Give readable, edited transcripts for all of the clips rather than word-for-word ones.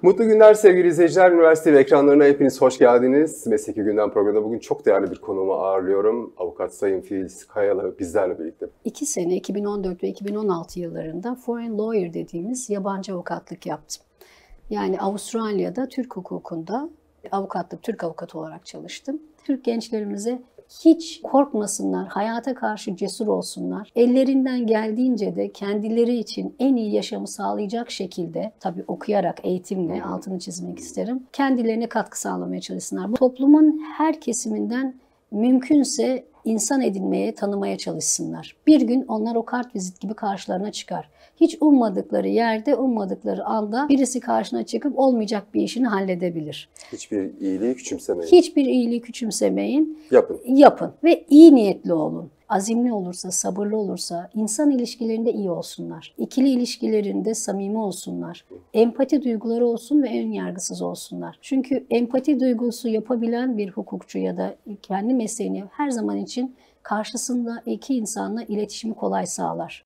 Mutlu günler sevgili izleyiciler. Üniversite ve ekranlarına hepiniz hoş geldiniz. Mesleki Gündem programında bugün çok değerli bir konuğumu ağırlıyorum. Avukat Sayın Filiz Kayalı bizlerle birlikte. 2 sene 2014 ve 2016 yıllarında foreign lawyer dediğimiz yabancı avukatlık yaptım. Yani Avustralya'da Türk hukukunda avukatlık, Türk avukatı olarak çalıştım. Türk gençlerimize hiç korkmasınlar, hayata karşı cesur olsunlar. Ellerinden geldiğince de kendileri için en iyi yaşamı sağlayacak şekilde, tabii okuyarak, eğitimle, altını çizmek isterim, kendilerine katkı sağlamaya çalışsınlar. Bu toplumun her kesiminden mümkünse insan edinmeye, tanımaya çalışsınlar. Bir gün onlar o kartvizit gibi karşılarına çıkar. Hiç ummadıkları yerde, ummadıkları anda birisi karşına çıkıp olmayacak bir işini halledebilir. Hiçbir iyiliği küçümsemeyin. Hiçbir iyiliği küçümsemeyin. Yapın. Yapın ve iyi niyetli olun. Azimli olursa, sabırlı olursa, insan ilişkilerinde iyi olsunlar. İkili ilişkilerinde samimi olsunlar. Empati duyguları olsun ve ön yargısız olsunlar. Çünkü empati duygusu yapabilen bir hukukçu ya da kendi mesleğini her zaman için karşısında iki insanla iletişimi kolay sağlar.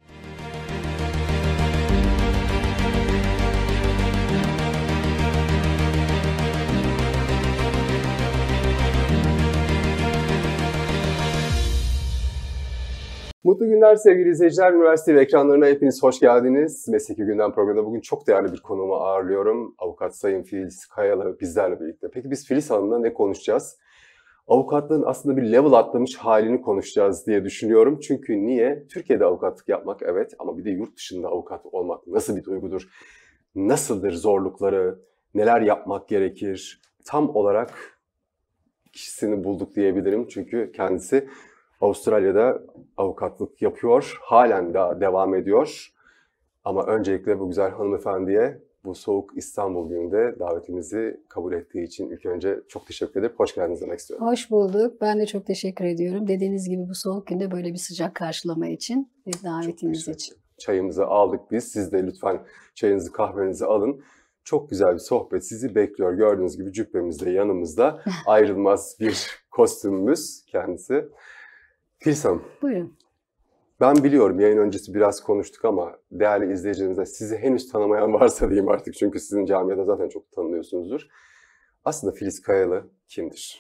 Mutlu günler sevgili izleyiciler. Üniversite ve ekranlarına hepiniz hoş geldiniz. Mesleki Gündem programında bugün çok değerli bir konuğumu ağırlıyorum. Avukat Sayın Filiz Kayalı bizlerle birlikte. Peki biz Filiz Hanım'la ne konuşacağız? Avukatlığın aslında bir level atlamış halini konuşacağız diye düşünüyorum. Çünkü niye? Türkiye'de avukatlık yapmak evet ama bir de yurt dışında avukat olmak nasıl bir duygudur? Nasıldır zorlukları? Neler yapmak gerekir? Tam olarak kişisini bulduk diyebilirim. Çünkü kendisi Avustralya'da avukatlık yapıyor. Halen daha devam ediyor. Ama öncelikle bu güzel hanımefendiye bu soğuk İstanbul gününde davetimizi kabul ettiği için ilk önce çok teşekkür ederim. Hoş geldiniz demek istiyorum. Hoş bulduk. Ben de çok teşekkür ediyorum. Dediğiniz gibi bu soğuk günde böyle bir sıcak karşılama için ve davetiniz için. Çayımızı aldık biz. Siz de lütfen çayınızı, kahvenizi alın. Çok güzel bir sohbet sizi bekliyor. Gördüğünüz gibi cübbemiz de yanımızda. Ayrılmaz bir kostümümüz kendisi. Filiz Hanım. Buyurun. Ben biliyorum yayın öncesi biraz konuştuk ama değerli izleyicilerimize sizi henüz tanımayan varsa diyeyim artık. Çünkü sizin camiada zaten çok tanınıyorsunuzdur. Aslında Filiz Kayalı kimdir?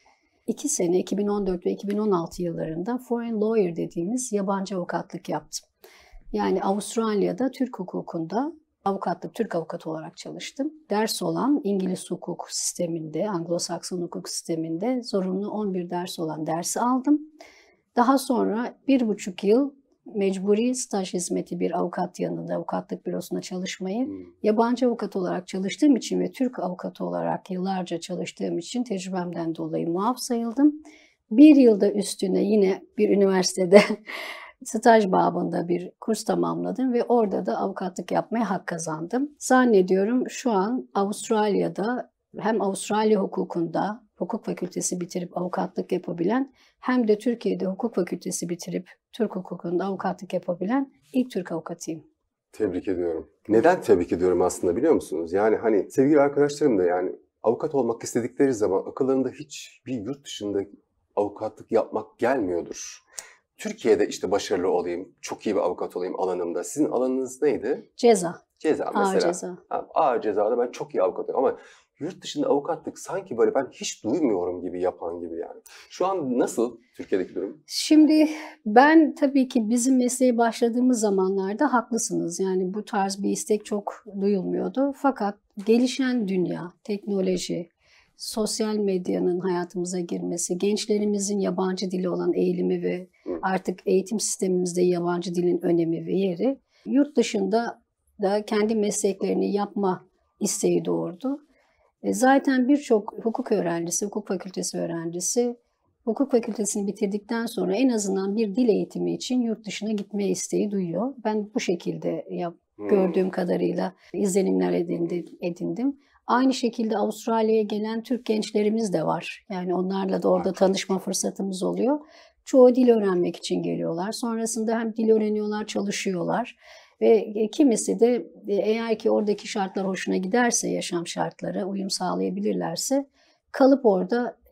2 sene 2014 ve 2016 yıllarında foreign lawyer dediğimiz yabancı avukatlık yaptım. Yani Avustralya'da Türk hukukunda avukatlık, Türk avukatı olarak çalıştım. Ders olan İngiliz hukuk sisteminde, Anglo-Sakson hukuk sisteminde zorunlu 11 ders olan dersi aldım. Daha sonra 1,5 yıl mecburi staj hizmeti bir avukat yanında, avukatlık bürosunda çalışmayı yabancı avukat olarak çalıştığım için ve Türk avukatı olarak yıllarca çalıştığım için tecrübemden dolayı muaf sayıldım. 1 yılda üstüne yine bir üniversitede staj babında bir kurs tamamladım ve orada da avukatlık yapmaya hak kazandım. Zannediyorum şu an Avustralya'da hem Avustralya hukukunda hukuk fakültesi bitirip avukatlık yapabilen hem de Türkiye'de hukuk fakültesi bitirip Türk hukukunda avukatlık yapabilen ilk Türk avukatıyım. Tebrik ediyorum. Neden tebrik ediyorum aslında biliyor musunuz? Yani hani sevgili arkadaşlarım da yani avukat olmak istedikleri zaman akıllarında hiç bir yurt dışında avukatlık yapmak gelmiyordur. Türkiye'de işte başarılı olayım, çok iyi bir avukat olayım alanımda. Sizin alanınız neydi? Ceza. Ceza mesela. Ağır ceza. Ağır cezada ben çok iyi avukat olayım ama yurt dışında avukatlık sanki böyle ben hiç duymuyorum gibi yapan gibi yani. Şu an nasıl Türkiye'deki durum? Şimdi ben tabii ki bizim mesleğe başladığımız zamanlarda haklısınız. Yani bu tarz bir istek çok duyulmuyordu. Fakat gelişen dünya, teknoloji, sosyal medyanın hayatımıza girmesi, gençlerimizin yabancı dili olan eğilimi ve artık eğitim sistemimizde yabancı dilin önemi ve yeri yurt dışında da kendi mesleklerini yapma isteği doğurdu. Zaten birçok hukuk öğrencisi, hukuk fakültesi öğrencisi hukuk fakültesini bitirdikten sonra en azından bir dil eğitimi için yurt dışına gitme isteği duyuyor. Ben bu şekilde gördüğüm kadarıyla izlenimler edindim. Aynı şekilde Avustralya'ya gelen Türk gençlerimiz de var. Yani onlarla da orada tanışma fırsatımız oluyor. Çoğu dil öğrenmek için geliyorlar. Sonrasında hem dil öğreniyorlar, çalışıyorlar. Ve kimisi de eğer ki oradaki şartlar hoşuna giderse, yaşam şartları uyum sağlayabilirlerse kalıp orada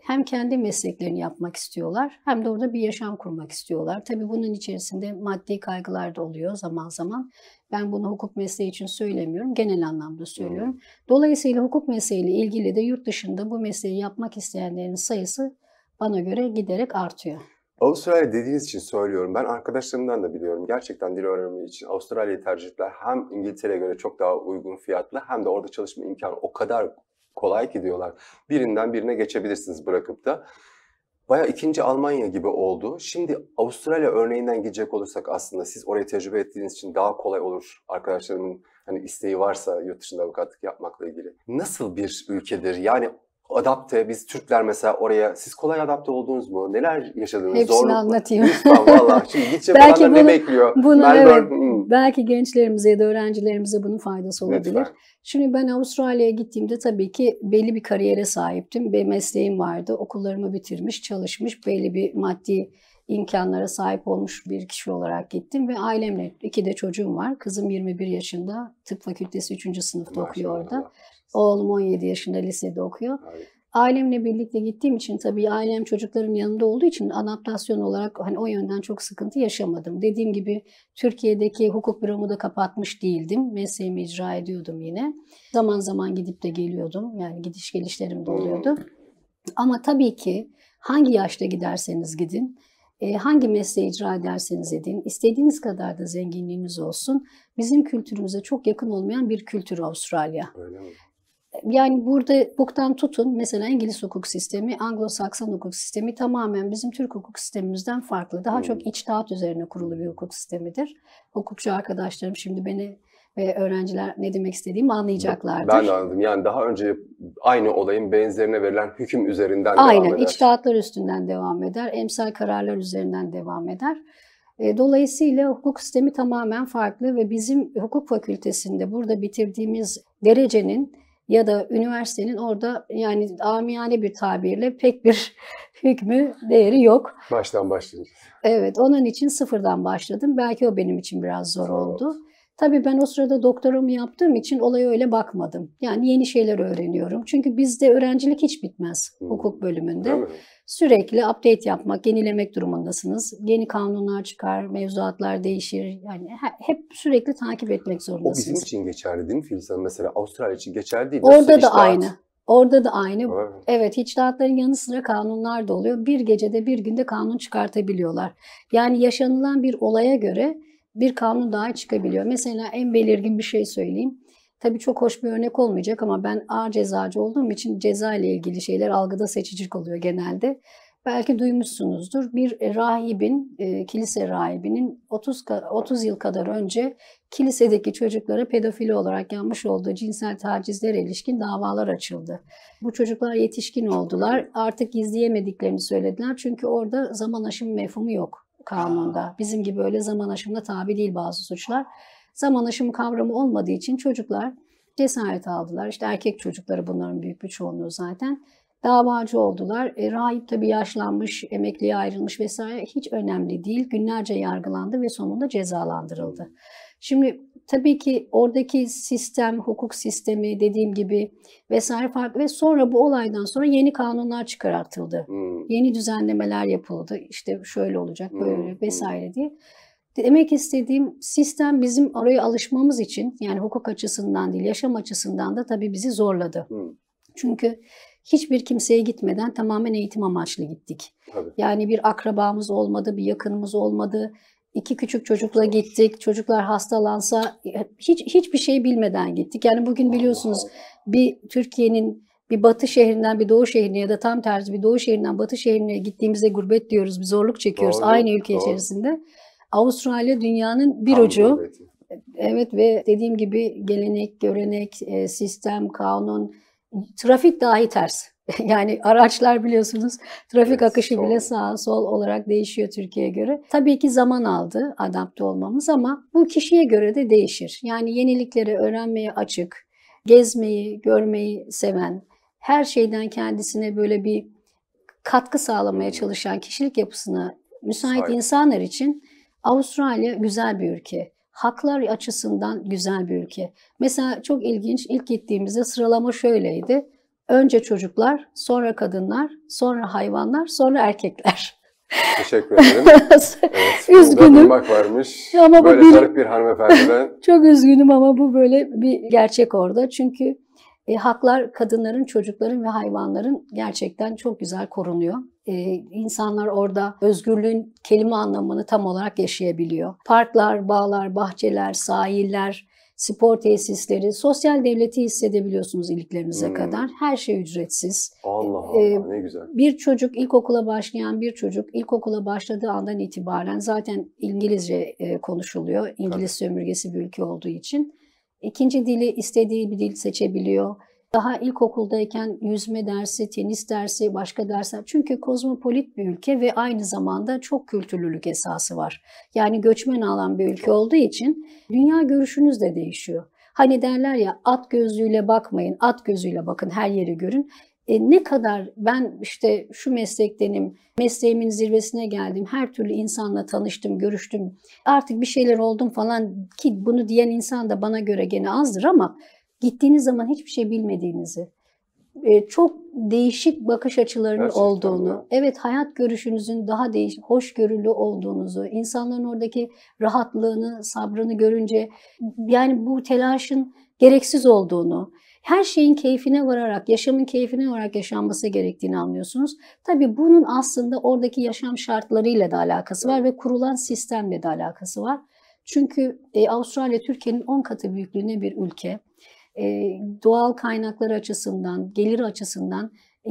hem kendi mesleklerini yapmak istiyorlar hem de orada bir yaşam kurmak istiyorlar. Tabii bunun içerisinde maddi kaygılar da oluyor zaman zaman. Ben bunu hukuk mesleği için söylemiyorum, genel anlamda söylüyorum. Dolayısıyla hukuk mesleğiyle ilgili de yurt dışında bu mesleği yapmak isteyenlerin sayısı bana göre giderek artıyor. Avustralya dediğiniz için söylüyorum. Ben arkadaşlarımdan da biliyorum. Gerçekten dil öğrenimi için Avustralya'yı tercih ettiler. Hem İngiltere'ye göre çok daha uygun fiyatlı hem de orada çalışma imkanı o kadar kolay ki diyorlar. Birinden birine geçebilirsiniz bırakıp da. Bayağı ikinci Almanya gibi oldu. Şimdi Avustralya örneğinden gidecek olursak aslında siz orayı tecrübe ettiğiniz için daha kolay olur. Arkadaşlarımın hani isteği varsa yurt dışında avukatlık yapmakla ilgili. Nasıl bir ülkedir? Yani adapte, biz Türkler mesela oraya, siz kolay adapte oldunuz mu? Neler yaşadınız? Hepsini Zorluk mu? anlatayım. Lütfen valla. Şimdi gidecek Belki olanlar ne bekliyor? Evet, Melbourne, belki gençlerimize ya da öğrencilerimize bunun faydası olabilir. lütfen. Şimdi ben Avustralya'ya gittiğimde tabii ki belli bir kariyere sahiptim. Bir mesleğim vardı. Okullarımı bitirmiş, çalışmış, belli bir maddi imkanlara sahip olmuş bir kişi olarak gittim ve ailemle 2 de çocuğum var. Kızım 21 yaşında, tıp fakültesi 3. sınıfta okuyor orada. Maşallah. Oğlum 17 yaşında lisede okuyor. Harika. Ailemle birlikte gittiğim için tabii ailem çocukların yanında olduğu için adaptasyon olarak hani o yönden çok sıkıntı yaşamadım. Dediğim gibi Türkiye'deki hukuk büromu da kapatmış değildim. Mesleğimi icra ediyordum yine. Zaman zaman gidip de geliyordum. Yani gidiş gelişlerim de oluyordu. Ama tabii ki hangi yaşta giderseniz gidin, hangi mesleği icra ederseniz edin, istediğiniz kadar da zenginliğiniz olsun. Bizim kültürümüze çok yakın olmayan bir kültür Avustralya. Öyle mi? Yani burada hukuktan tutun, mesela İngiliz hukuk sistemi, Anglo-Sakson hukuk sistemi tamamen bizim Türk hukuk sistemimizden farklı. Daha çok içtihat üzerine kurulu bir hukuk sistemidir. Hukukçu arkadaşlarım şimdi beni ve öğrenciler ne demek istediğimi anlayacaklardır. Ben de anladım. Yani daha önce aynı olayın benzerine verilen hüküm üzerinden devam Aynen, eder. içtihatlar üstünden devam eder, emsal kararlar üzerinden devam eder. Dolayısıyla hukuk sistemi tamamen farklı ve bizim hukuk fakültesinde burada bitirdiğimiz derecenin ya da üniversitenin orada yani amiyane bir tabirle pek bir hükmü, değeri yok. Baştan başlayacağız. Evet, onun için sıfırdan başladım. Belki o benim için biraz zor oldu. Tabii ben o sırada doktoramı yaptığım için olaya öyle bakmadım. Yani yeni şeyler öğreniyorum. Çünkü bizde öğrencilik hiç bitmez hukuk bölümünde. Değil mi? Sürekli update yapmak, yenilemek durumundasınız. Yeni kanunlar çıkar, mevzuatlar değişir. Yani hep sürekli takip etmek O zorundasınız. bizim için geçerli değil mi Filiz Hanım? Mesela Avustralya için geçerli değil. Orada da İçtihat. aynı. Orada da aynı. Evet. Evet, içtihatların yanı sıra kanunlar da oluyor. Bir gecede bir günde kanun çıkartabiliyorlar. Yani yaşanılan bir olaya göre bir kanun daha çıkabiliyor. Mesela en belirgin bir şey söyleyeyim. Tabii çok hoş bir örnek olmayacak ama ben ağır cezacı olduğum için ceza ile ilgili şeyler algıda seçicilik oluyor genelde. Belki duymuşsunuzdur. Bir rahibin, kilise rahibinin 30 yıl kadar önce kilisedeki çocuklara pedofili olarak yanmış olduğu cinsel tacizlere ilişkin davalar açıldı. Bu çocuklar yetişkin oldular. Artık gizleyemediklerini söylediler. Çünkü orada zaman aşımı mefhumu yok kanunda. Bizim gibi öyle zaman aşımına tabi değil bazı suçlar. Zaman aşımı kavramı olmadığı için çocuklar cesaret aldılar. İşte erkek çocukları bunların büyük bir çoğunluğu zaten. Davacı oldular. Rahip tabii yaşlanmış, emekliye ayrılmış vesaire hiç önemli değil. Günlerce yargılandı ve sonunda cezalandırıldı. Şimdi tabii ki oradaki sistem, hukuk sistemi dediğim gibi vesaire farklı ve sonra bu olaydan sonra yeni kanunlar çıkartıldı. Yeni düzenlemeler yapıldı. İşte şöyle olacak, böyle vesaire diye. Demek istediğim sistem bizim oraya alışmamız için yani hukuk açısından değil, yaşam açısından da tabii bizi zorladı. Çünkü hiçbir kimseye gitmeden tamamen eğitim amaçlı gittik. Tabii. Yani bir akrabamız olmadı, bir yakınımız olmadı. 2 küçük çocukla gittik. Çocuklar hastalansa hiçbir şey bilmeden gittik. Yani bugün biliyorsunuz bir Türkiye'nin bir batı şehrinden bir doğu şehrine ya da tam tersi bir doğu şehrinden batı şehrine gittiğimizde gurbet diyoruz, bir zorluk çekiyoruz Doğru, aynı ülke doğru. içerisinde. Avustralya dünyanın bir Tam ucu. gurbeti. Evet ve dediğim gibi gelenek, görenek, sistem, kanun, trafik dahi ters. Yani araçlar biliyorsunuz trafik Evet, akışı sol. bile sağ sol olarak değişiyor Türkiye'ye göre. Tabii ki zaman aldı adapte olmamız ama bu kişiye göre de değişir. Yani yenilikleri öğrenmeye açık, gezmeyi, görmeyi seven, her şeyden kendisine böyle bir katkı sağlamaya çalışan kişilik yapısına müsait Sahip. insanlar için Avustralya güzel bir ülke. Haklar açısından güzel bir ülke. Mesela çok ilginç, ilk gittiğimizde sıralama şöyleydi. Önce çocuklar, sonra kadınlar, sonra hayvanlar, sonra erkekler. Teşekkür ederim. Evet, Üzgünüm. duymak varmış. Ama böyle bu zarif bir hanımefendiden. Çok üzgünüm ama bu böyle bir gerçek orada. Çünkü haklar kadınların, çocukların ve hayvanların gerçekten çok güzel korunuyor. İnsanlar orada özgürlüğün kelime anlamını tam olarak yaşayabiliyor. Parklar, bağlar, bahçeler, sahiller, spor tesisleri, sosyal devleti hissedebiliyorsunuz iliklerinize kadar. Her şey ücretsiz. Allah Allah, ne güzel. Bir çocuk, ilkokula başlayan bir çocuk, ilkokula başladığı andan itibaren zaten İngilizce konuşuluyor. İngiliz sömürgesi bir ülke olduğu için. İkinci dili istediği bir dil seçebiliyor. Daha ilkokuldayken yüzme dersi, tenis dersi, başka dersler. Çünkü kozmopolit bir ülke ve aynı zamanda çok kültürlülük esası var. Yani göçmen alan bir ülke olduğu için dünya görüşünüz de değişiyor. Hani derler ya, at gözlüğüyle bakmayın, at gözüyle bakın, her yeri görün. Ne kadar ben işte şu meslektenim, mesleğimin zirvesine geldim, her türlü insanla tanıştım, görüştüm, artık bir şeyler oldum falan, ki bunu diyen insan da bana göre gene azdır ama gittiğiniz zaman hiçbir şey bilmediğinizi, çok değişik bakış açılarının gerçekten olduğunu, ya. evet, hayat görüşünüzün daha değişik, hoşgörülü olduğunuzu, insanların oradaki rahatlığını, sabrını görünce yani bu telaşın gereksiz olduğunu, her şeyin keyfine vararak, yaşamın keyfine vararak yaşanması gerektiğini anlıyorsunuz. Tabii bunun aslında oradaki yaşam şartlarıyla da alakası var ve kurulan sistemle de alakası var. Çünkü Avustralya Türkiye'nin 10 katı büyüklüğünde bir ülke. Doğal kaynakları açısından, gelir açısından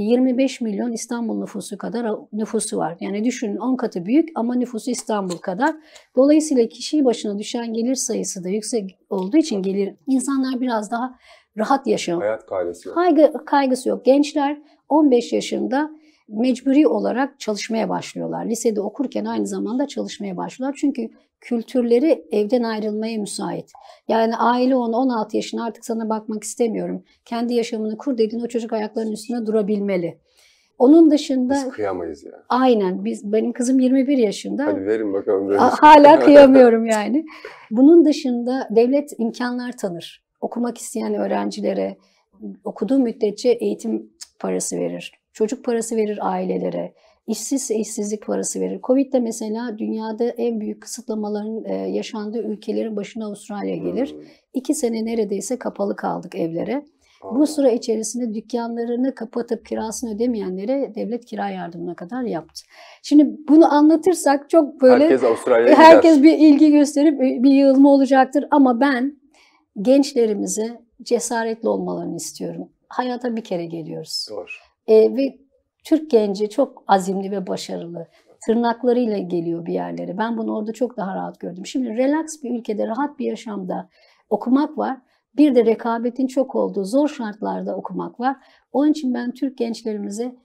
25 milyon İstanbul nüfusu kadar nüfusu var. Yani düşünün, 10 katı büyük ama nüfusu İstanbul kadar. Dolayısıyla kişi başına düşen gelir sayısı da yüksek olduğu için insanlar biraz daha rahat yaşıyor. Hayat kaygısı yok. Kaygısı yok. Gençler 15 yaşında mecburi olarak çalışmaya başlıyorlar. Lisede okurken aynı zamanda çalışmaya başlıyorlar. Çünkü kültürleri evden ayrılmaya müsait. Yani aile 16 yaşında artık sana bakmak istemiyorum, kendi yaşamını kur dediğin o çocuk ayaklarının üstünde durabilmeli. Onun dışında... Biz kıyamayız ya. Aynen. Benim kızım 21 yaşında. Hadi verin bakalım. Hala kıyamıyorum yani. Bunun dışında devlet imkanlar tanır. Okumak isteyen öğrencilere okuduğu müddetçe eğitim parası verir. Çocuk parası verir ailelere. İşsizse işsizlik parası verir. Covid'de mesela dünyada en büyük kısıtlamaların yaşandığı ülkelerin başına Avustralya gelir. 2 sene neredeyse kapalı kaldık evlere. Bu süre içerisinde dükkanlarını kapatıp kirasını ödemeyenlere devlet kira yardımına kadar yaptı. Şimdi bunu anlatırsak çok böyle herkes bir ilgi gösterip bir yığılma olacaktır. Ama ben gençlerimize cesaretli olmalarını istiyorum. Hayata bir kere geliyoruz. Doğru. Ve Türk genci çok azimli ve başarılı. Tırnaklarıyla geliyor bir yerlere. Ben bunu orada çok daha rahat gördüm. Şimdi relax bir ülkede, rahat bir yaşamda okumak var. Bir de rekabetin çok olduğu zor şartlarda okumak var. Onun için ben Türk gençlerimize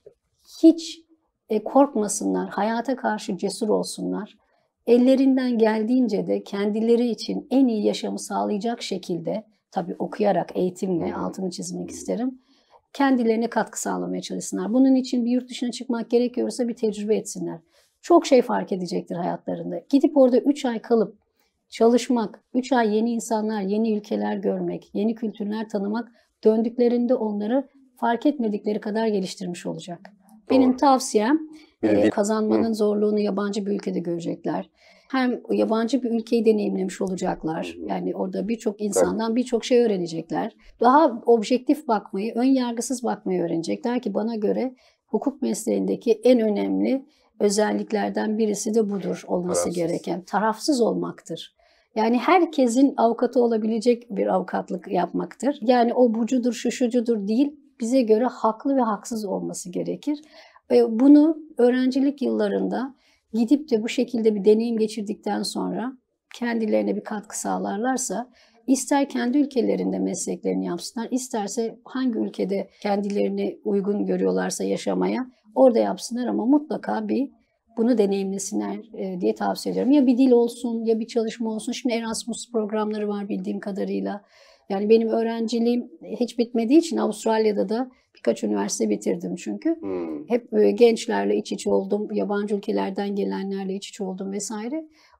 hiç korkmasınlar, hayata karşı cesur olsunlar. Ellerinden geldiğince de kendileri için en iyi yaşamı sağlayacak şekilde, tabii okuyarak, eğitimle, altını çizmek isterim, kendilerine katkı sağlamaya çalışsınlar. Bunun için bir yurt dışına çıkmak gerekiyorsa bir tecrübe etsinler. Çok şey fark edecektir hayatlarında. Gidip orada 3 ay kalıp çalışmak, 3 ay yeni insanlar, yeni ülkeler görmek, yeni kültürler tanımak, döndüklerinde onları fark etmedikleri kadar geliştirmiş olacak. Benim tavsiyem, kazanmanın zorluğunu yabancı bir ülkede görecekler. Hem yabancı bir ülkeyi deneyimlemiş olacaklar. Yani orada birçok insandan birçok şey öğrenecekler. Daha objektif bakmayı, ön yargısız bakmayı öğrenecekler ki bana göre hukuk mesleğindeki en önemli özelliklerden birisi de budur olması gereken. Tarafsız olmaktır. Yani herkesin avukatı olabilecek bir avukatlık yapmaktır. Yani o bucudur, şucudur değil, bize göre haklı ve haksız olması gerekir. Bunu öğrencilik yıllarında gidip de bu şekilde bir deneyim geçirdikten sonra kendilerine bir katkı sağlarlarsa, ister kendi ülkelerinde mesleklerini yapsınlar, isterse hangi ülkede kendilerini uygun görüyorlarsa yaşamaya orada yapsınlar, ama mutlaka bunu deneyimlesinler diye tavsiye ediyorum. Ya bir dil olsun, ya bir çalışma olsun. Şimdi Erasmus programları var bildiğim kadarıyla. Yani benim öğrenciliğim hiç bitmediği için Avustralya'da da birkaç üniversite bitirdim çünkü. Hep gençlerle iç içe oldum, yabancı ülkelerden gelenlerle iç içe oldum vesaire.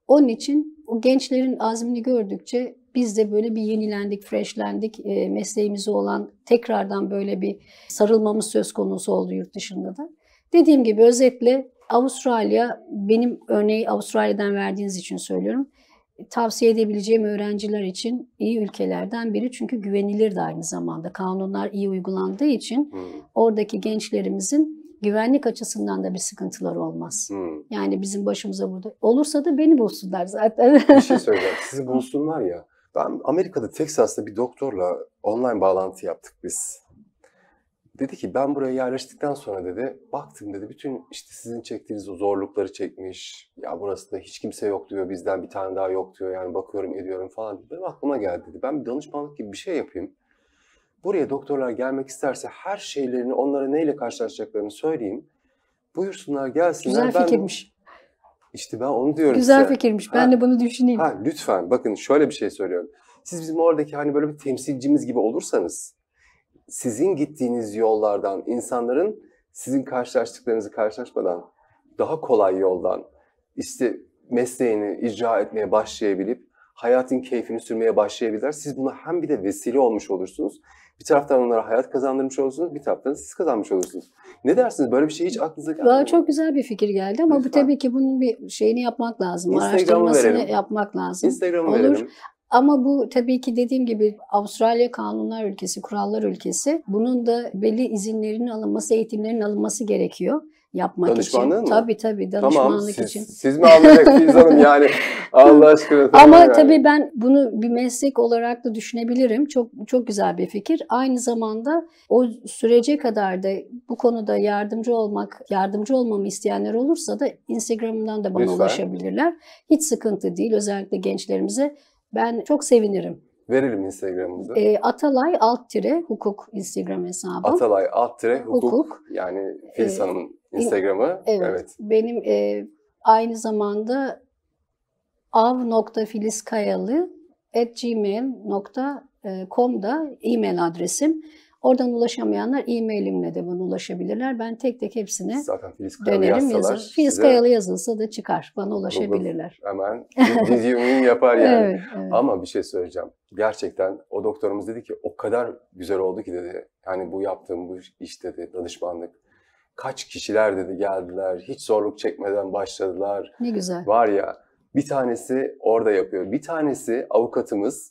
Onun için o gençlerin azmini gördükçe biz de böyle bir yenilendik, freshlendik. Mesleğimize olan tekrardan böyle bir sarılmamız söz konusu oldu yurt dışında da. Dediğim gibi özetle Avustralya, benim örneği Avustralya'dan verdiğiniz için söylüyorum. Tavsiye edebileceğim öğrenciler için iyi ülkelerden biri. Çünkü güvenilir de aynı zamanda. Kanunlar iyi uygulandığı için oradaki gençlerimizin güvenlik açısından da bir sıkıntıları olmaz. Yani bizim başımıza burada. Olursa da beni bulsunlar zaten. Bir şey söyleyeceğim. Sizi bulsunlar ya. Ben Amerika'da, Texas'ta bir doktorla online bağlantı yaptık biz. Dedi ki ben buraya yerleştikten sonra dedi, baktım dedi, bütün işte sizin çektiğiniz o zorlukları çekmiş. Ya burası da hiç kimse yok diyor, bizden bir tane daha yok diyor. Yani bakıyorum ediyorum falan. Benim aklıma geldi dedi. Ben bir danışmanlık gibi bir şey yapayım. Buraya doktorlar gelmek isterse her şeylerini, onlara neyle karşılaşacaklarını söyleyeyim. Buyursunlar gelsinler. Güzel fikirmiş. İşte ben onu diyorum Güzel size. fikirmiş. Ben de bunu düşüneyim. Lütfen bakın şöyle bir şey söylüyorum. Siz bizim oradaki hani böyle bir temsilcimiz gibi olursanız, sizin gittiğiniz yollardan insanların sizin karşılaştıklarınızı karşılaşmadan daha kolay yoldan işte mesleğini icra etmeye başlayabilip hayatın keyfini sürmeye başlayabilirler. Siz buna hem bir de vesile olmuş olursunuz. Bir taraftan onlara hayat kazandırmış olursunuz, bir taraftan siz kazanmış olursunuz. Ne dersiniz? Böyle bir şey hiç aklınıza gelmedi mi? Çok güzel bir fikir geldi ama Lütfen. bu tabii ki bunun bir şeyini yapmak lazım. Instagram'ı Araştırmasını verelim. yapmak lazım. Instagram'ı Olur. verelim. Ama bu tabii ki dediğim gibi Avustralya kanunlar ülkesi, kurallar ülkesi. Bunun da belli izinlerinin alınması, eğitimlerin alınması gerekiyor yapmak Danışmanlığın için. mı? Tabii danışmanlık Tamam, için. siz mi anlayacaksınız hanım yani Allah aşkına. Ama yani. tabii ben bunu bir meslek olarak da düşünebilirim. Çok güzel bir fikir. Aynı zamanda o sürece kadar da bu konuda yardımcı olmamı isteyenler olursa da Instagram'dan da bana Lütfen. ulaşabilirler. Hiç sıkıntı değil. Özellikle gençlerimize. Ben çok sevinirim. Verelim Instagram'ımızı. Atalay _hukuk Instagram hesabım. Atalay _hukuk. Hukuk. Yani Filiz Hanım'ın Instagram'ı. Evet. Benim aynı zamanda av.filizkayalı@gmail.com'da e-mail adresim. Oradan ulaşamayanlar e-mailimle de bana ulaşabilirler. Ben tek tek hepsine Zaten Filiz Kayalı dönerim. yazsalar. Filiz Kayalı yazılsa da çıkar. Bana ulaşabilirler. Hemen videomu yapar yani. Evet. Ama bir şey söyleyeceğim. Gerçekten o doktorumuz dedi ki o kadar güzel oldu ki dedi. Yani bu yaptığım bu iş dedi, danışmanlık. Kaç kişiler dedi geldiler. Hiç zorluk çekmeden başladılar. Ne güzel. Var ya bir tanesi orada yapıyor. Bir tanesi avukatımız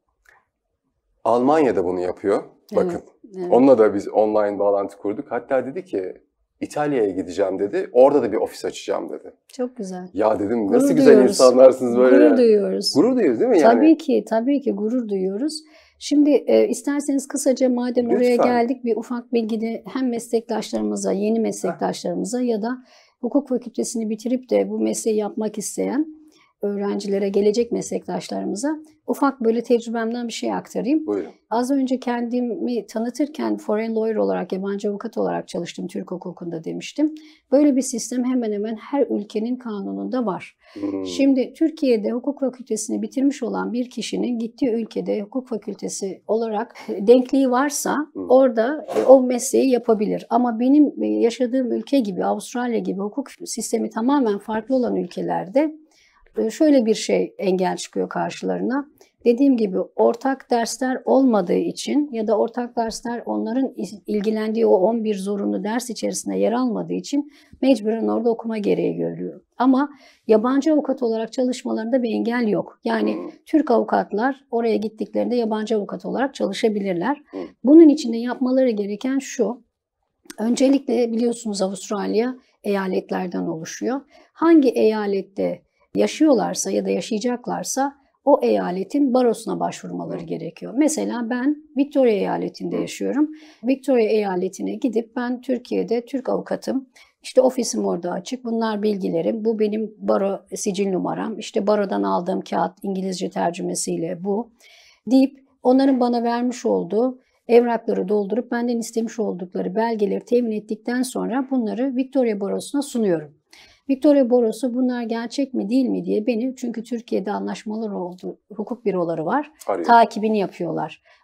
Almanya'da bunu yapıyor. Bakın. Evet. Onunla da biz online bağlantı kurduk. Hatta dedi ki İtalya'ya gideceğim dedi. Orada da bir ofis açacağım dedi. Çok güzel. Ya dedim Gurur nasıl güzel duyuyoruz. insanlarsınız böyle. Gurur ya. duyuyoruz. Gurur duyuyoruz değil mi yani? Tabii ki gurur duyuyoruz. Şimdi isterseniz kısaca madem oraya Lütfen. geldik bir ufak bilgi hem meslektaşlarımıza, yeni meslektaşlarımıza ya da hukuk fakültesini bitirip de bu mesleği yapmak isteyen öğrencilere, gelecek meslektaşlarımıza ufak böyle tecrübemden bir şey aktarayım. Buyurun. Az önce kendimi tanıtırken foreign lawyer olarak, yabancı avukat olarak çalıştım Türk hukukunda demiştim. Böyle bir sistem hemen hemen her ülkenin kanununda var. Şimdi Türkiye'de hukuk fakültesini bitirmiş olan bir kişinin gittiği ülkede hukuk fakültesi olarak denkliği varsa orada o mesleği yapabilir. Ama benim yaşadığım ülke gibi, Avustralya gibi hukuk sistemi tamamen farklı olan ülkelerde şöyle bir şey engel çıkıyor karşılarına. Dediğim gibi ortak dersler olmadığı için ya da ortak dersler onların ilgilendiği o 11 zorunlu ders içerisinde yer almadığı için mecburen orada okuma gereği görülüyor. Ama yabancı avukat olarak çalışmalarında bir engel yok. Yani Türk avukatlar oraya gittiklerinde yabancı avukat olarak çalışabilirler. Bunun için de yapmaları gereken şu. Öncelikle biliyorsunuz Avustralya eyaletlerden oluşuyor. Hangi eyalette yaşıyorlarsa ya da yaşayacaklarsa o eyaletin barosuna başvurmaları gerekiyor. Mesela ben Victoria eyaletinde yaşıyorum. Victoria eyaletine gidip ben Türkiye'de Türk avukatım. İşte ofisim orada açık. Bunlar bilgilerim. Bu benim baro sicil numaram. İşte barodan aldığım kağıt İngilizce tercümesiyle bu deyip onların bana vermiş olduğu evrakları doldurup benden istemiş oldukları belgeleri temin ettikten sonra bunları Victoria Barosu'na sunuyorum. Victoria Barosu bunlar gerçek mi değil mi diye beni, çünkü Türkiye'de anlaşmalar oldu, hukuk büroları var, takibini yapıyorlar.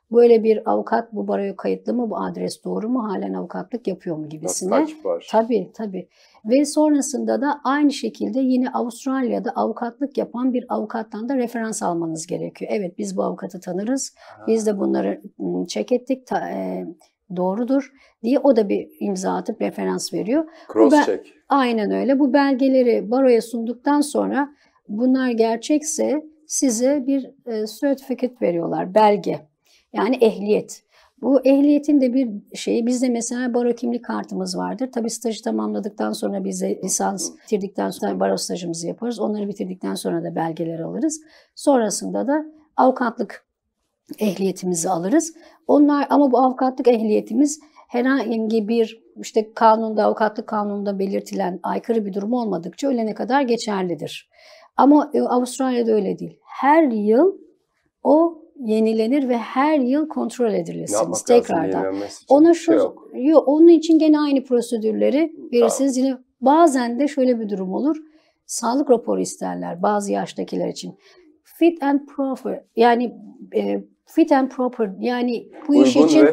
Böyle bir avukat bu baroya kayıtlı mı, bu adres doğru mu, halen avukatlık yapıyor mu gibisine. Takip var. Tabii tabii. Ve sonrasında da aynı şekilde yine Avustralya'da avukatlık yapan bir avukattan da referans almanız gerekiyor. Evet, biz bu avukatı tanırız, biz de bunları check ettik, doğrudur diye o da bir imza atıp referans veriyor. Cross check. Aynen öyle. Bu belgeleri baroya sunduktan sonra bunlar gerçekse size bir certificate veriyorlar, belge. Yani ehliyet. Bu ehliyetin de bir şeyi, bizde mesela baro kimlik kartımız vardır. Tabii stajı tamamladıktan sonra biz de lisans bitirdikten sonra baro stajımızı yaparız. Onları bitirdikten sonra da belgeler alırız. Sonrasında da avukatlık ehliyetimizi alırız. Ama bu avukatlık ehliyetimiz herhangi bir işte avukatlık kanununda belirtilen aykırı bir durum olmadıkça ölene kadar geçerlidir. Ama Avustralya'da öyle değil. Her yıl o yenilenir ve her yıl kontrol edilirsiniz tekrardan. Onun için gene aynı prosedürleri verirsiniz. Yine bazen de şöyle bir durum olur. Sağlık raporu isterler bazı yaştakiler için. Fit and proper, yani fit and proper, yani bu iş için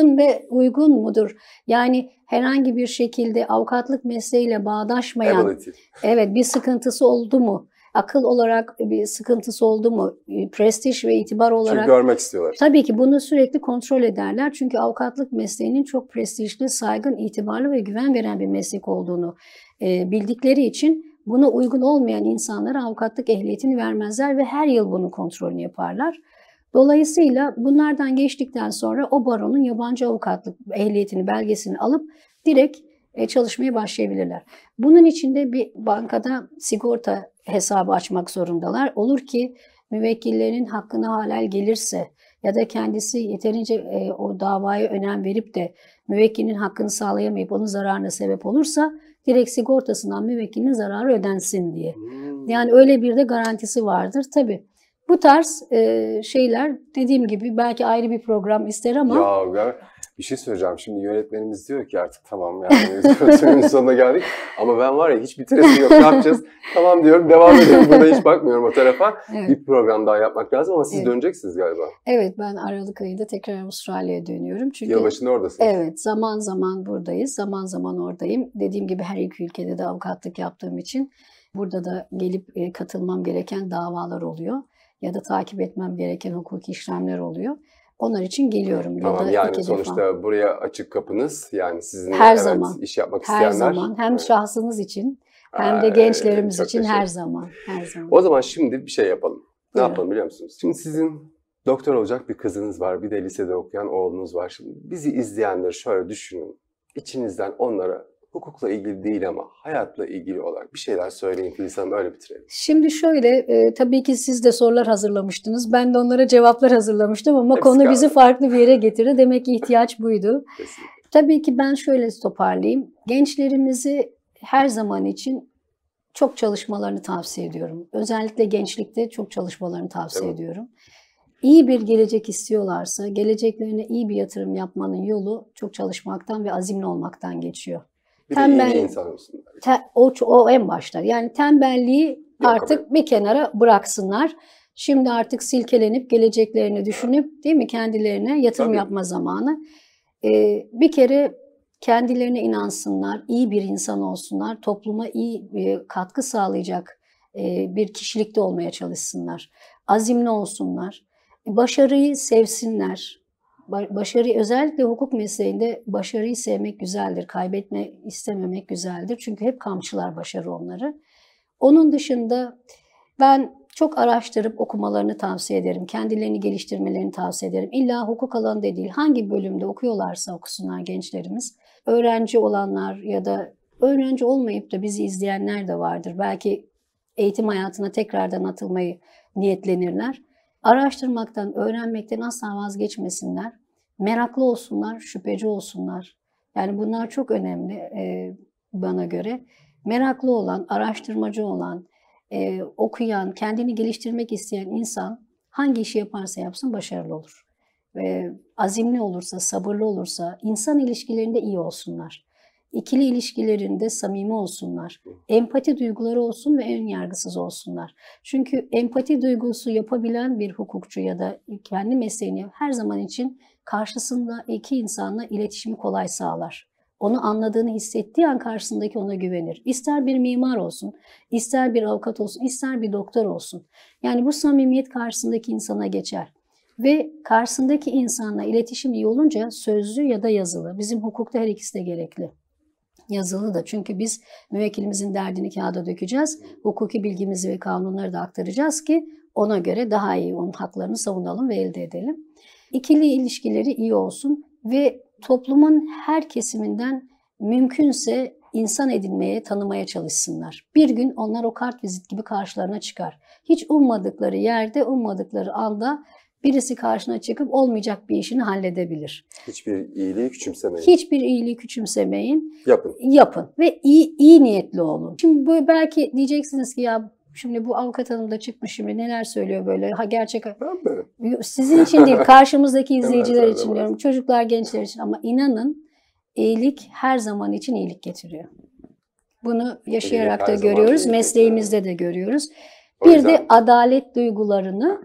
uygun mudur? Yani herhangi bir şekilde avukatlık mesleğiyle bağdaşmayan, evet, bir sıkıntısı oldu mu? Akıl olarak bir sıkıntısı oldu mu? Prestij ve itibar olarak. Çünkü görmek istiyorlar. Tabii ki bunu sürekli kontrol ederler. Çünkü avukatlık mesleğinin çok prestijli, saygın, itibarlı ve güven veren bir meslek olduğunu bildikleri için buna uygun olmayan insanlara avukatlık ehliyetini vermezler ve her yıl bunun kontrolünü yaparlar. Dolayısıyla bunlardan geçtikten sonra o baronun yabancı avukatlık ehliyetini, belgesini alıp direkt çalışmaya başlayabilirler. Bunun için de bir bankada sigorta hesabı açmak zorundalar. Olur ki müvekkillerinin hakkına halel gelirse ya da kendisi yeterince o davaya önem verip de müvekkilin hakkını sağlayamayıp onun zararına sebep olursa direkt sigortasından müvekkilin zararı ödensin diye. Yani öyle bir de garantisi vardır. Tabii bu tarz şeyler, dediğim gibi, belki ayrı bir program ister ama... Ya bir şey söyleyeceğim. Şimdi yönetmenimiz diyor ki artık tamam yani projenin sonuna geldik. Ama ben var ya hiç bitiresim yok. Ne yapacağız? Tamam diyorum, devam ediyorum. Burada hiç bakmıyorum o tarafa. Evet. Bir program daha yapmak lazım ama siz döneceksiniz galiba. Evet, ben Aralık ayında tekrar Avustralya'ya dönüyorum. Çünkü yılbaşında oradasınız. Evet, zaman zaman buradayız. Zaman zaman oradayım. Dediğim gibi her iki ülkede de avukatlık yaptığım için burada da gelip katılmam gereken davalar oluyor. Ya da takip etmem gereken hukuki işlemler oluyor. Onlar için geliyorum. Tamam, yani sonuçta buraya açık kapınız. Yani sizin zaman, iş yapmak isteyenler. Her zaman. Hem şahsınız için hem de gençlerimiz için her zaman. O zaman şimdi bir şey yapalım. Ne yapalım biliyor musunuz? Şimdi sizin doktor olacak bir kızınız var. Bir de lisede okuyan oğlunuz var. Şimdi bizi izleyenler şöyle düşünün. İçinizden onlara hukukla ilgili değil ama hayatla ilgili olarak bir şeyler söyleyin Filiz Hanım, öyle bitirelim. Şimdi şöyle, tabii ki siz de sorular hazırlamıştınız. Ben de onlara cevaplar hazırlamıştım ama konu bizi farklı bir yere getirdi. Demek ki ihtiyaç buydu. Kesinlikle. Tabii ki ben şöyle toparlayayım. Gençlerimizi her zaman için çok çalışmalarını tavsiye ediyorum. Özellikle gençlikte çok çalışmalarını tavsiye ediyorum. İyi bir gelecek istiyorlarsa, geleceklerine iyi bir yatırım yapmanın yolu çok çalışmaktan ve azimli olmaktan geçiyor. Bir de iyi bir insan olsunlar. O en başta. Yani tembelliği artık bir kenara bıraksınlar. Şimdi artık silkelenip geleceklerini düşünüp, değil mi, kendilerine yatırım yapma zamanı. Bir kere kendilerine inansınlar, iyi bir insan olsunlar, topluma iyi katkı sağlayacak bir kişilikte olmaya çalışsınlar. Azimli olsunlar, başarıyı sevsinler. Başarı, özellikle hukuk mesleğinde başarıyı sevmek güzeldir, kaybetme istememek güzeldir. Çünkü hep kamçılar başarı onları. Onun dışında ben çok araştırıp okumalarını tavsiye ederim. Kendilerini geliştirmelerini tavsiye ederim. İlla hukuk alanında değil, hangi bölümde okuyorlarsa okusunlar gençlerimiz. Öğrenci olanlar ya da öğrenci olmayıp da bizi izleyenler de vardır. Belki eğitim hayatına tekrardan atılmayı niyetlenirler. Araştırmaktan, öğrenmekten asla vazgeçmesinler. Meraklı olsunlar, şüpheci olsunlar. Yani bunlar çok önemli bana göre. Meraklı olan, araştırmacı olan, okuyan, kendini geliştirmek isteyen insan hangi işi yaparsa yapsın başarılı olur. Azimli olursa, sabırlı olursa, insan ilişkilerinde iyi olsunlar. İkili ilişkilerinde samimi olsunlar. Empati duyguları olsun ve ön yargısız olsunlar. Çünkü empati duygusu yapabilen bir hukukçu ya da kendi mesleğini her zaman için karşısında iki insanla iletişimi kolay sağlar. Onu anladığını hissettiği an karşısındaki ona güvenir. İster bir mimar olsun, ister bir avukat olsun, ister bir doktor olsun. Yani bu samimiyet karşısındaki insana geçer. Ve karşısındaki insanla iletişim iyi olunca sözlü ya da yazılı. Bizim hukukta her ikisi de gerekli. Yazılı da, çünkü biz müvekkilimizin derdini kağıda dökeceğiz. Hukuki bilgimizi ve kanunları da aktaracağız ki ona göre daha iyi onun haklarını savunalım ve elde edelim. İkili ilişkileri iyi olsun ve toplumun her kesiminden mümkünse insan edinmeye, tanımaya çalışsınlar. Bir gün onlar o kartvizit gibi karşılarına çıkar. Hiç ummadıkları yerde, ummadıkları anda birisi karşına çıkıp olmayacak bir işini halledebilir. Hiçbir iyiliği küçümsemeyin. Hiçbir iyiliği küçümsemeyin. Yapın. Yapın ve iyi niyetli olun. Şimdi bu, belki diyeceksiniz ki ya şimdi bu avukat hanım da çıkmış, şimdi neler söylüyor böyle. Ha, gerçek. Sizin için değil, karşımızdaki izleyiciler için diyorum. Çocuklar, gençler için, ama inanın iyilik her zaman için iyilik getiriyor. Bunu yaşayarak da görüyoruz, mesleğimizde de görüyoruz. Bir de adalet duygularını,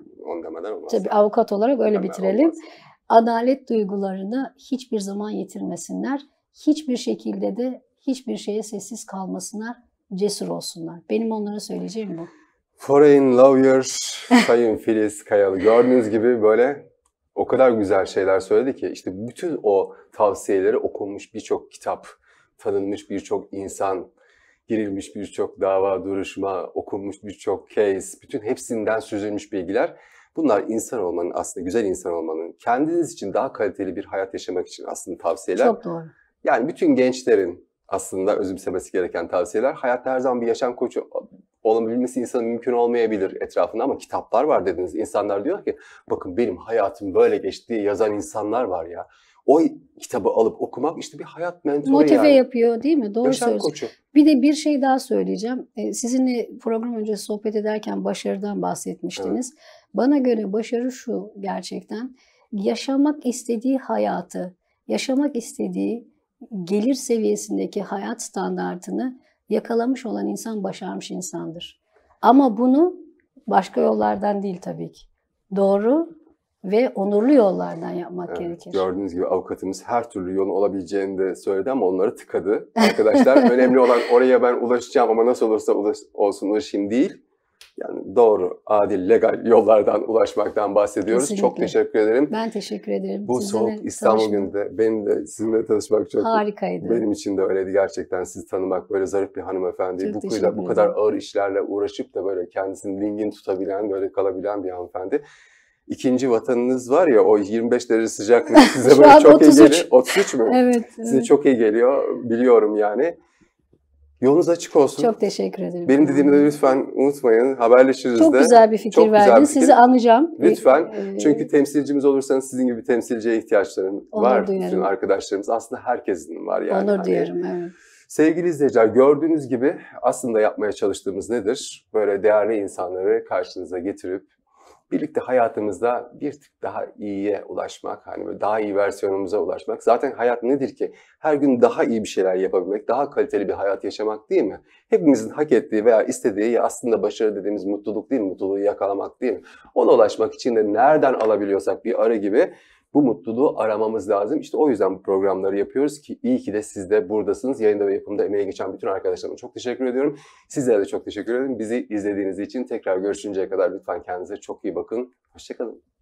tabii avukat olarak öyle bitirelim. Olmaz. Adalet duygularını hiçbir zaman yitirmesinler. Hiçbir şekilde de hiçbir şeye sessiz kalmasınlar. Cesur olsunlar. Benim onlara söyleyeceğim bu. Foreign Lawyer Sayın Filiz Kayalı. Gördüğünüz gibi böyle o kadar güzel şeyler söyledi ki işte bütün o tavsiyeleri okunmuş birçok kitap, tanınmış birçok insan, girilmiş birçok dava, duruşma, okunmuş birçok case, bütün hepsinden süzülmüş bilgiler. Bunlar insan olmanın, aslında güzel insan olmanın, kendiniz için daha kaliteli bir hayat yaşamak için aslında tavsiyeler. Çok doğru. Yani bütün gençlerin aslında özümsemesi gereken tavsiyeler. Hayatta her zaman bir yaşam koçu olabilmesi insanın mümkün olmayabilir etrafında, ama kitaplar var dediniz. İnsanlar diyor ki bakın benim hayatım böyle geçti diye yazan insanlar var ya. O kitabı alıp okumak işte bir hayat mentoru motive yapıyor değil mi? Doğru yaşam söylüyorsun. Koçu. Bir de bir şey daha söyleyeceğim. Sizinle program öncesi sohbet ederken başarıdan bahsetmiştiniz. Evet. Bana göre başarı şu gerçekten. Yaşamak istediği hayatı, yaşamak istediği gelir seviyesindeki hayat standartını yakalamış olan insan başarmış insandır. Ama bunu başka yollardan değil tabii ki. Doğru ve onurlu yollardan yapmak gerekir. Gördüğünüz gibi avukatımız her türlü yolun olabileceğini de söyledi ama onları tıkadı. Arkadaşlar önemli olan oraya ben ulaşacağım ama nasıl olursa olsun ulaşayım değil. Yani doğru, adil, legal yollardan ulaşmaktan bahsediyoruz. Kesinlikle. Çok teşekkür ederim. Ben teşekkür ederim. Bu soğuk İstanbul gününde benim de sizinle tanışmak çok harikaydı. Benim için de öyleydi gerçekten. Sizi tanımak, böyle zarif bir hanımefendi. Bu kadar ağır işlerle uğraşıp da böyle kendisinin dingin tutabilen, böyle kalabilen bir hanımefendi. İkinci vatanınız var ya, o 25 derece sıcaklık size böyle çok 33. iyi geliyor. 33 mü? Evet. Size çok iyi geliyor, biliyorum yani. Yolunuz açık olsun. Çok teşekkür ederim. Benim dediğimi de lütfen unutmayın. Haberleşiriz çok de. Çok güzel bir fikir verdin. Sizi anacağım. Lütfen. Çünkü temsilcimiz olursanız sizin gibi temsilciye ihtiyaçlarım var. Duyarım. Bütün arkadaşlarımız. Aslında herkesin var yani. Onur duyarım, evet. Sevgili izleyiciler, gördüğünüz gibi aslında yapmaya çalıştığımız nedir? Böyle değerli insanları karşınıza getirip birlikte hayatımızda bir tık daha iyiye ulaşmak, hani böyle daha iyi versiyonumuza ulaşmak. Zaten hayat nedir ki? Her gün daha iyi bir şeyler yapabilmek, daha kaliteli bir hayat yaşamak değil mi? Hepimizin hak ettiği veya istediği aslında başarı dediğimiz mutluluk değil mi? Mutluluğu yakalamak değil mi? Ona ulaşmak için de nereden alabiliyorsak bir arı gibi bu mutluluğu aramamız lazım. İşte o yüzden bu programları yapıyoruz ki iyi ki de siz de buradasınız. Yayında ve yapımda emeği geçen bütün arkadaşlarıma çok teşekkür ediyorum. Sizlere de çok teşekkür ederim. Bizi izlediğiniz için tekrar görüşünceye kadar lütfen kendinize çok iyi bakın. Hoşça kalın.